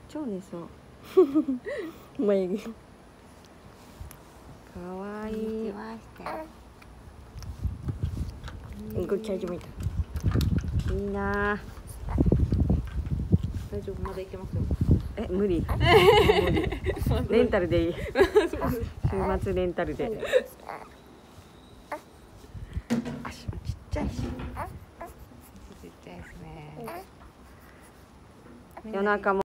超寝そう。 眉毛。 かわいい。 動き始めた。 いいな。大丈夫、まだいけますよ。 無理。無理。レンタルでいい。週末レンタルで。 足もちっちゃいし。ちっちゃいですね。 夜中も。